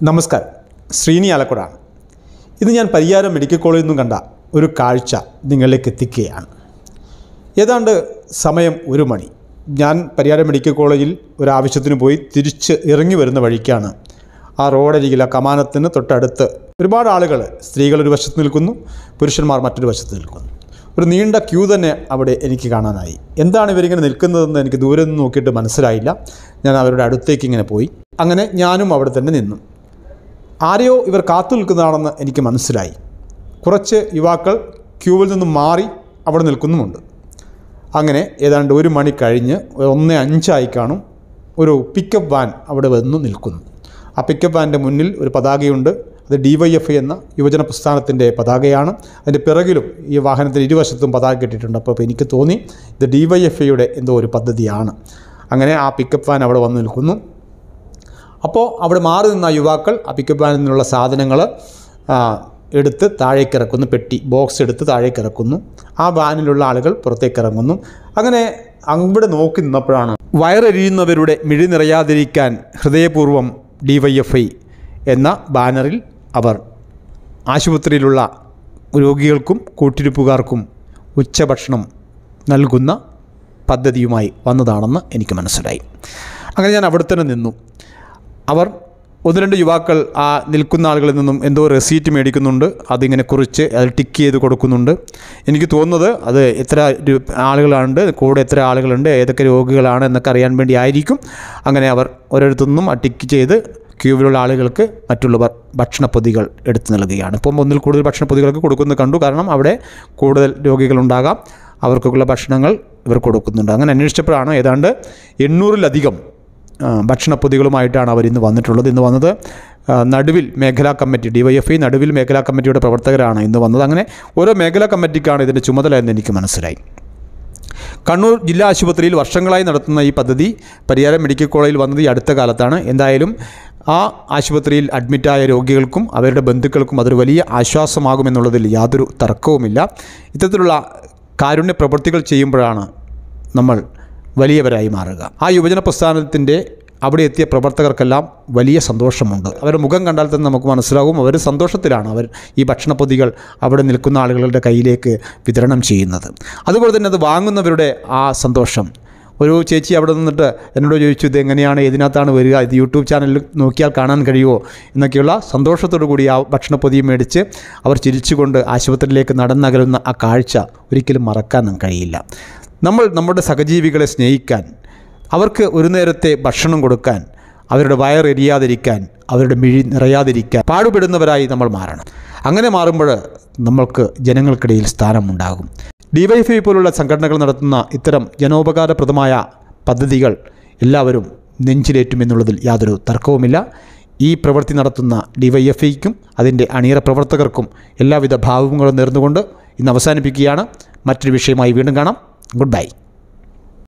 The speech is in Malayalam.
നമസ്കാരം, ശ്രീനി ആലക്കോടാണ്. ഇന്ന് ഞാൻ പരിയാരം മെഡിക്കൽ കോളേജിൽ നിന്നും കണ്ട ഒരു കാഴ്ച നിങ്ങളിലേക്ക് എത്തിക്കുകയാണ്. ഏതാണ്ട് സമയം 1 മണി. ഞാൻ പരിയാരം മെഡിക്കൽ കോളേജിൽ ഒരാവശ്യത്തിന് പോയി തിരിച്ച് ഇറങ്ങി വരുന്ന വഴിക്കാണ് ആ റോഡരികിൽ ആ കമാനത്തിന് തൊട്ടടുത്ത് ഒരുപാട് ആളുകൾ, സ്ത്രീകൾ ഒരു വശത്ത് നിൽക്കുന്നു, പുരുഷന്മാർ മറ്റൊരു വശത്ത് നിൽക്കുന്നു. ഒരു നീണ്ട ക്യൂ തന്നെ അവിടെ എനിക്ക് കാണാനായി. എന്താണ് ഇവരിങ്ങനെ നിൽക്കുന്നതെന്ന് എനിക്ക് ദൂരെ നിന്ന് നോക്കിയിട്ട് മനസ്സിലായില്ല. ഞാൻ അവരുടെ അടുത്തേക്ക് ഇങ്ങനെ പോയി. അങ്ങനെ ഞാനും അവിടെ തന്നെ നിന്നു. ആരെയോ ഇവർ കാത്തു നിൽക്കുന്നതാണെന്ന് എനിക്ക് മനസ്സിലായി. കുറച്ച് യുവാക്കൾ ക്യൂവിൽ നിന്നും മാറി അവിടെ നിൽക്കുന്നുമുണ്ട്. അങ്ങനെ ഏതാണ്ട് 1 മണി കഴിഞ്ഞ് 1:05 കാണും, ഒരു പിക്കപ്പ് വാൻ അവിടെ വന്നു നിൽക്കുന്നു. ആ പിക്കപ്പ് വാനിൻ്റെ മുന്നിൽ ഒരു പതാകയുണ്ട്. അത് DYFI എന്ന യുവജന പ്രസ്ഥാനത്തിൻ്റെ പതാകയാണ്. അതിൻ്റെ പിറകിലും ഈ വാഹനത്തിന് ഇരുവശത്തും പതാക കെട്ടിയിട്ടുണ്ട്. അപ്പോൾ എനിക്ക് തോന്നി ഇത് DYFIയുടെ എന്തോ ഒരു പദ്ധതിയാണ്. അങ്ങനെ ആ പിക്കപ്പ് വാൻ അവിടെ വന്ന് നിൽക്കുന്നു. അപ്പോൾ അവിടെ മാറി നിന്ന യുവാക്കൾ ആ പിക്കപ്പ് വാനിൽ നിന്നുള്ള സാധനങ്ങൾ എടുത്ത് താഴേക്ക് ഇറക്കുന്നു. പെട്ടി ബോക്സ് എടുത്ത് താഴേക്ക് ഇറക്കുന്നു. ആ വാനിലുള്ള ആളുകൾ പുറത്തേക്ക് ഇറങ്ങുന്നു. അങ്ങനെ അവിടെ നോക്കി നിന്നപ്പോഴാണ് വയറെരിയുന്നവരുടെ മിഴി നിറയാതിരിക്കാൻ ഹൃദയപൂർവ്വം DYFI എന്ന ബാനറിൽ അവർ ആശുപത്രിയിലുള്ള രോഗികൾക്കും കൂട്ടിരിപ്പുകാർക്കും ഉച്ചഭക്ഷണം നൽകുന്ന പദ്ധതിയുമായി വന്നതാണെന്ന് എനിക്ക് മനസ്സിലായി. അങ്ങനെ ഞാൻ അവിടെ തന്നെ നിന്നു. അവർ 1-2 യുവാക്കൾ ആ നിൽക്കുന്ന ആളുകളിൽ നിന്നും എന്തോ റെസീറ്റ് മേടിക്കുന്നുണ്ട്. അതിങ്ങനെ കുറിച്ച് അത് ടിക്ക് ചെയ്ത് കൊടുക്കുന്നുണ്ട്. എനിക്ക് തോന്നുന്നത് അത് എത്ര ആളുകളുണ്ട്, കൂടെ എത്ര ആളുകളുണ്ട്, ഏതൊക്കെ രോഗികളാണ് എന്നൊക്കെ അറിയാൻ വേണ്ടി ആയിരിക്കും. അങ്ങനെ അവർ ഓരോരുത്തരും ആ ടിക്ക് ചെയ്ത് ക്യൂവിലുള്ള ആളുകൾക്ക് മറ്റുള്ളവർ ഭക്ഷണപ്പൊതികൾ എടുത്തു നൽകുകയാണ്. ഇപ്പം 1-ൽ കൂടുതൽ ഭക്ഷണപ്പൊതികൾക്ക് കൊടുക്കുന്നത് കണ്ടു. കാരണം അവിടെ കൂടുതൽ രോഗികളുണ്ടാകാം, അവർക്കുള്ള ഭക്ഷണങ്ങൾ ഇവർ കൊടുക്കുന്നുണ്ട്. അങ്ങനെ അന്വേഷിച്ചപ്പോഴാണ് ഏതാണ്ട് 800-ലധികം ഭക്ഷണപ്പൊതികളുമായിട്ടാണ് അവർ ഇന്ന് വന്നിട്ടുള്ളത്. ഇന്ന് വന്നത് നടുവിൽ മേഖലാ കമ്മിറ്റി, DYFI നടുവിൽ മേഖലാ കമ്മിറ്റിയുടെ പ്രവർത്തകരാണ് ഇന്ന് വന്നത്. അങ്ങനെ ഓരോ മേഖലാ കമ്മിറ്റിക്കാണ് ഇതിൻ്റെ ചുമതല എന്ന് എനിക്ക് മനസ്സിലായി. കണ്ണൂർ ജില്ലാ ആശുപത്രിയിൽ വർഷങ്ങളായി നടത്തുന്ന ഈ പദ്ധതി പരിയാരം മെഡിക്കൽ കോളേജിൽ വന്നത് ഈ അടുത്ത കാലത്താണ്. എന്തായാലും ആ ആശുപത്രിയിൽ അഡ്മിറ്റായ രോഗികൾക്കും അവരുടെ ബന്ധുക്കൾക്കും അതൊരു വലിയ ആശ്വാസമാകുമെന്നുള്ളതിൽ യാതൊരു തർക്കവുമില്ല. ഇത്തരത്തിലുള്ള കാരുണ്യ പ്രവൃത്തികൾ ചെയ്യുമ്പോഴാണ് നമ്മൾ വലിയവരായി മാറുക. ആ യുവജന പ്രസ്ഥാനത്തിൻ്റെ അവിടെ എത്തിയ പ്രവർത്തകർക്കെല്ലാം വലിയ സന്തോഷമുണ്ട്. അവരുടെ മുഖം കണ്ടാൽ തന്നെ നമുക്ക് മനസ്സിലാകും അവർ സന്തോഷത്തിലാണ് അവർ ഈ ഭക്ഷണപ്പൊതികൾ അവിടെ നിൽക്കുന്ന ആളുകളുടെ കയ്യിലേക്ക് വിതരണം ചെയ്യുന്നത്. അതുപോലെ തന്നെ അത് വാങ്ങുന്നവരുടെ ആ സന്തോഷം. ഒരു ചേച്ചി അവിടെ നിന്നിട്ട് എന്നോട് ചോദിച്ചു, ഇത് എങ്ങനെയാണ്, ഇതിനകത്താണ് വരിക, ഇത് യൂട്യൂബ് ചാനലിൽ നോക്കിയാൽ കാണാൻ കഴിയുമോ എന്നൊക്കെയുള്ള സന്തോഷത്തോടു കൂടി ആ ഭക്ഷണപ്പൊതിയും മേടിച്ച് അവർ ചിരിച്ചുകൊണ്ട് ആശുപത്രിയിലേക്ക് നടന്നകലുന്ന ആ കാഴ്ച ഒരിക്കലും മറക്കാൻ കഴിയില്ല. നമ്മൾ നമ്മുടെ സഹജീവികളെ സ്നേഹിക്കാൻ, അവർക്ക് ഒരു നേരത്തെ ഭക്ഷണം കൊടുക്കാൻ, അവരുടെ വയറെരിയാതിരിക്കാൻ, അവരുടെ മിഴി നിറയാതിരിക്കാൻ പാടുപെടുന്നവരായി നമ്മൾ മാറണം. അങ്ങനെ മാറുമ്പോൾ നമ്മൾക്ക് ജനങ്ങൾക്കിടയിൽ സ്ഥാനമുണ്ടാകും. DYFI പോലുള്ള സംഘടനകൾ നടത്തുന്ന ഇത്തരം ജനോപകാരപ്രദമായ പദ്ധതികൾ എല്ലാവരും നെഞ്ചിലേറ്റുമെന്നുള്ളതിൽ യാതൊരു തർക്കവുമില്ല. ഈ പ്രവൃത്തി നടത്തുന്ന DYFIക്കും അതിൻ്റെ അണിയറ പ്രവർത്തകർക്കും എല്ലാവിധ ഭാവങ്ങളും നേർന്നുകൊണ്ട് ഇന്ന് അവസാനിപ്പിക്കുകയാണ്. മറ്റൊരു വിഷയമായി വീണ്ടും കാണാം. Good bye.